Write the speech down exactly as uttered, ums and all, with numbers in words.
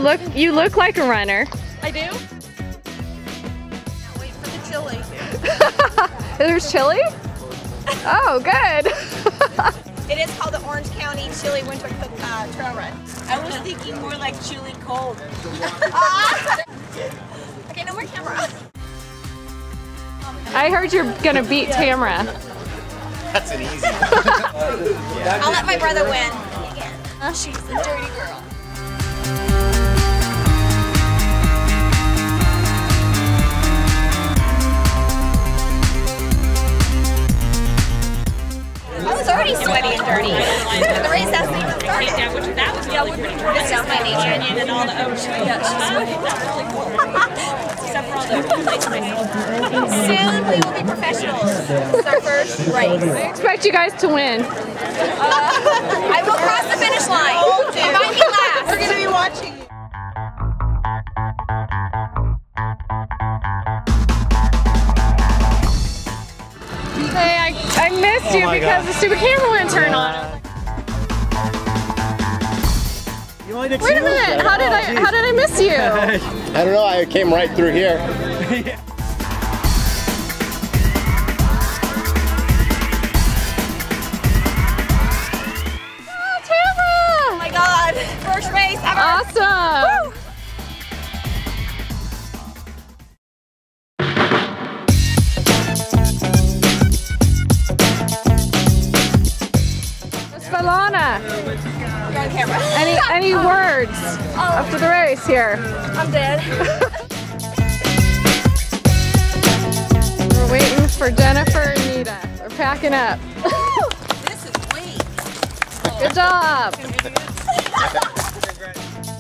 look you look like a runner. I do? Can't wait for the chili. There's chili? Oh, good. It is called the Orange County Chili Winter Cook uh, Trail Run. I was thinking more like chili cold. Okay, no more camera. I heard you're gonna beat Tamara. That's an easy one. I'll let my brother win. Oh, she's a dirty girl. I was already sweaty and dirty. The race hasn't even started. Yeah, which that was yeah, really pretty cool. It's just my nature. And all the ocean. Yeah, she's sweating. That's really cool. Except for all the open places. Soon we will be professionals. It's our first race. I expect you guys to win. Uh, I will cross the finish line. It might be last. We're going to be watching. Hey, I, I missed you Oh my because God. the stupid camera wouldn't turn on. You only did Wait a two? minute, how did I how did I miss you? I don't know, I came right through here. Oh, Tamara! Oh my God. First race ever. Awesome! Woo! Valana, You're on camera. any any words after the race here? I'm dead. We're waiting for Jennifer and Nita. We're packing up. This is weak. Good job. Congrats.